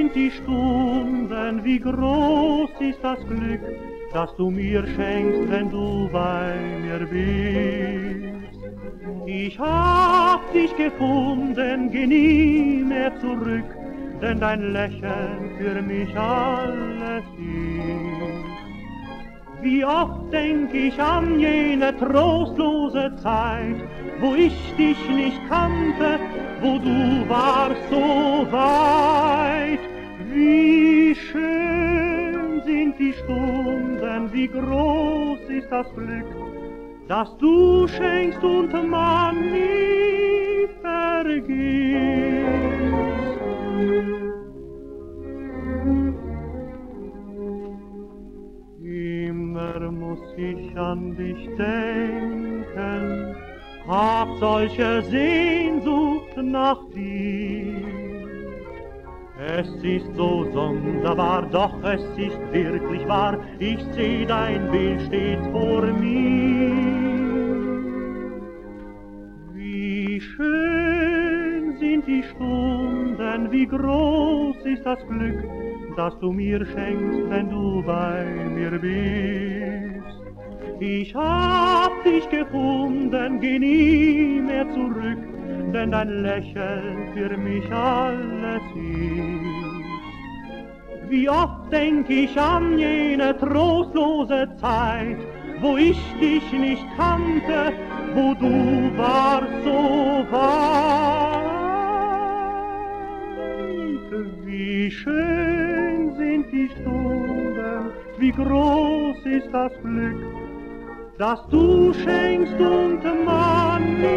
sind die Stunden, wie groß ist das Glück, das du mir schenkst, wenn du bei mir bist. Ich hab dich gefunden, geh nie mehr zurück, denn dein Lächeln für mich alles ist. Wie oft denk ich an jene trostlose Zeit, wo ich dich nicht kannte, wo du warst so weit. Wie schön sind die Stunden, wie groß ist das Glück, das du schenkst und man nie vergisst. Immer muss ich an dich denken, hab solche Sehnsucht nach dir. Es ist so sonderbar, doch es ist wirklich wahr, ich seh dein Bild stets vor mir. Wie schön sind die Stunden, wie groß ist das Glück, das du mir schenkst, wenn du bei mir bist. Ich hab dich gefunden, geh nie mehr zurück, denn dein Lächeln für mich alles ist. Wie oft denk ich an jene trostlose Zeit, wo ich dich nicht kannte, wo du warst so weit. Wie schön sind die Stunden, wie groß ist das Glück, das du schenkst und man